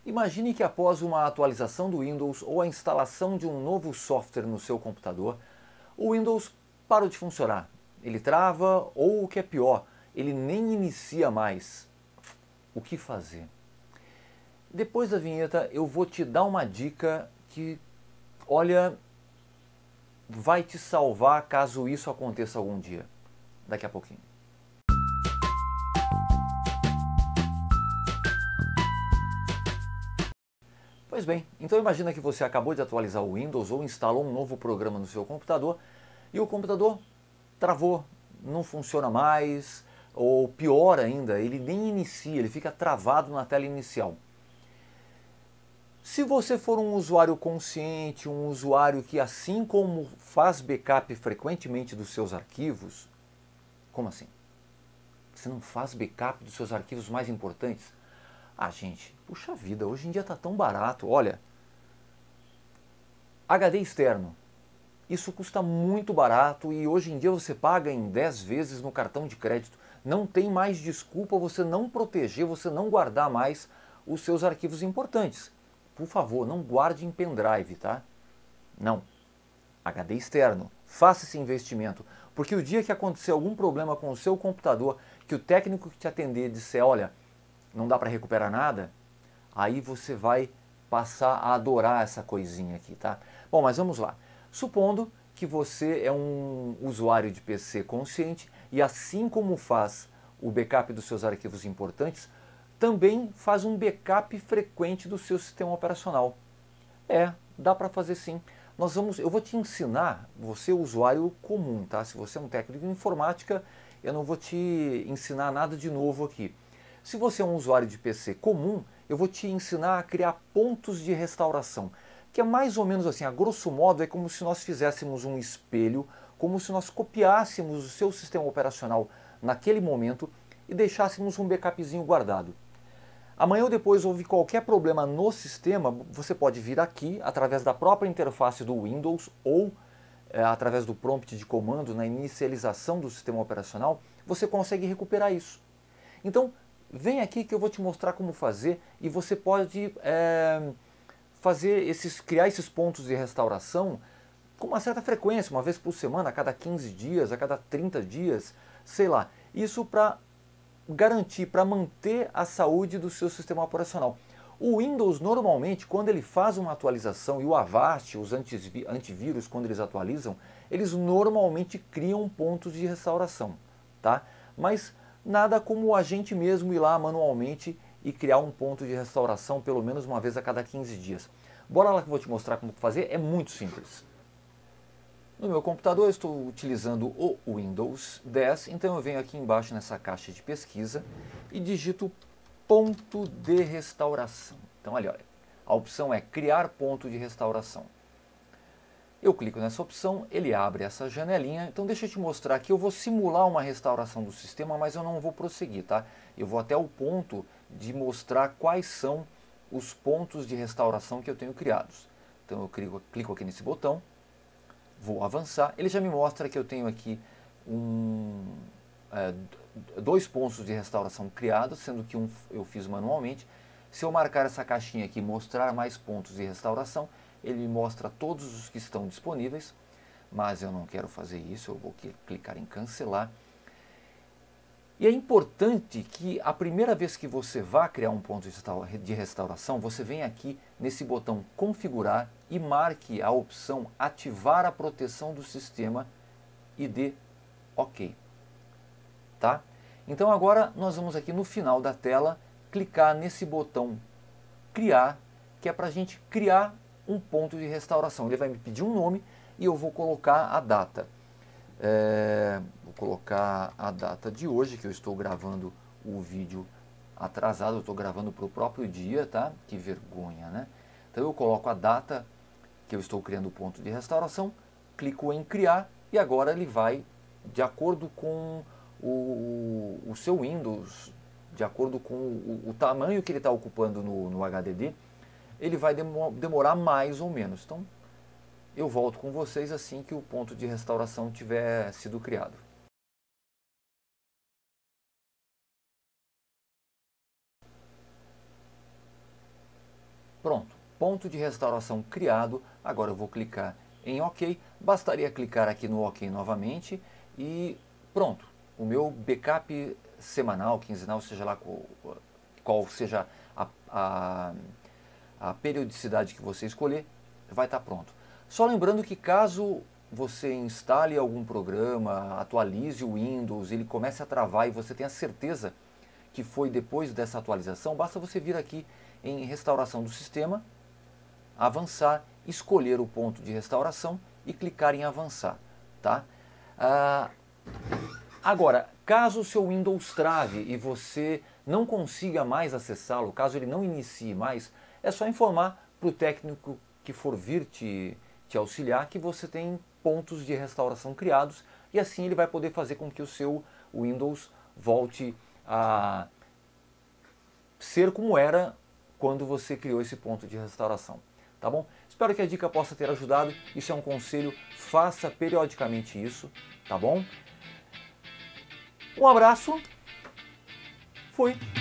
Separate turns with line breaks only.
Imagine que após uma atualização do Windows ou a instalação de um novo software no seu computador, o Windows parou de funcionar. Ele trava ou, o que é pior, ele nem inicia mais. O que fazer? Depois da vinheta eu vou te dar uma dica que, olha, vai te salvar caso isso aconteça algum dia. Daqui a pouquinho. Pois bem, então imagina que você acabou de atualizar o Windows ou instalou um novo programa no seu computador e o computador travou, não funciona mais, ou pior ainda, ele nem inicia, ele fica travado na tela inicial. Se você for um usuário consciente, um usuário que assim como faz backup frequentemente dos seus arquivos, como assim? Você não faz backup dos seus arquivos mais importantes? Ah, gente, puxa vida, hoje em dia está tão barato. Olha, HD externo, isso custa muito barato e hoje em dia você paga em 10 vezes no cartão de crédito. Não tem mais desculpa você não proteger, você não guardar mais os seus arquivos importantes. Por favor, não guarde em pendrive, tá? Não. HD externo. Faça esse investimento, porque o dia que acontecer algum problema com o seu computador, que o técnico que te atender disser, olha, não dá para recuperar nada, aí você vai passar a adorar essa coisinha aqui, tá? Bom, mas vamos lá. Supondo que você é um usuário de PC consciente e assim como faz o backup dos seus arquivos importantes, também faz um backup frequente do seu sistema operacional. Dá para fazer sim. Eu vou te ensinar, você é usuário comum, tá? Se você é um técnico de informática, eu não vou te ensinar nada de novo aqui. Se você é um usuário de PC comum, eu vou te ensinar a criar pontos de restauração, que é mais ou menos assim, a grosso modo é como se nós fizéssemos um espelho, como se nós copiássemos o seu sistema operacional naquele momento e deixássemos um backupzinho guardado. Amanhã ou depois houve qualquer problema no sistema, você pode vir aqui através da própria interface do Windows ou através do prompt de comando na inicialização do sistema operacional, você consegue recuperar isso. Então, vem aqui que eu vou te mostrar como fazer e você pode criar esses pontos de restauração com uma certa frequência, uma vez por semana, a cada 15 dias, a cada 30 dias, sei lá. Isso para garantir, para manter a saúde do seu sistema operacional. O Windows normalmente, quando ele faz uma atualização, e o Avast, os antivírus, quando eles atualizam, eles normalmente criam pontos de restauração, tá? Mas nada como a gente mesmo ir lá manualmente e criar um ponto de restauração pelo menos uma vez a cada 15 dias. Bora lá que eu vou te mostrar como fazer, é muito simples. No meu computador eu estou utilizando o Windows 10, então eu venho aqui embaixo nessa caixa de pesquisa e digito ponto de restauração. Então olha, a opção é criar ponto de restauração. Eu clico nessa opção, ele abre essa janelinha, então deixa eu te mostrar aqui, eu vou simular uma restauração do sistema, mas eu não vou prosseguir, tá? Eu vou até o ponto de mostrar quais são os pontos de restauração que eu tenho criados. Então eu clico aqui nesse botão, vou avançar, ele já me mostra que eu tenho aqui dois pontos de restauração criados, sendo que um eu fiz manualmente. Se eu marcar essa caixinha aqui, mostrar mais pontos de restauração, ele me mostra todos os que estão disponíveis, mas eu não quero fazer isso, eu vou clicar em cancelar. E é importante que a primeira vez que você vá criar um ponto de restauração, você venha aqui nesse botão configurar e marque a opção ativar a proteção do sistema e dê OK. Tá? Então agora nós vamos aqui no final da tela clicar nesse botão criar, que é para a gente criar um ponto de restauração. Ele vai me pedir um nome e eu vou colocar a data. Vou colocar a data de hoje, que eu estou gravando o vídeo atrasado, eu estou gravando para o próprio dia, tá? Que vergonha, né? Então eu coloco a data que eu estou criando o ponto de restauração, clico em criar e agora ele vai, de acordo com o seu Windows, de acordo com o tamanho que ele está ocupando no HDD, ele vai demorar mais ou menos. Então, eu volto com vocês assim que o ponto de restauração tiver sido criado. Pronto, ponto de restauração criado. Agora eu vou clicar em OK. Bastaria clicar aqui no OK novamente e pronto. O meu backup semanal, quinzenal, seja lá qual seja a periodicidade que você escolher, vai estar pronto. Só lembrando que caso você instale algum programa, atualize o Windows, ele comece a travar e você tenha certeza que foi depois dessa atualização, basta você vir aqui em restauração do sistema, avançar, escolher o ponto de restauração e clicar em avançar. Tá? Agora, caso o seu Windows trave e você não consiga mais acessá-lo, caso ele não inicie mais, é só informar para o técnico que for vir te auxiliar que você tem pontos de restauração criados e assim ele vai poder fazer com que o seu Windows volte a ser como era quando você criou esse ponto de restauração. Tá bom? Espero que a dica possa ter ajudado. Isso é um conselho, faça periodicamente isso, tá bom? Um abraço, fui!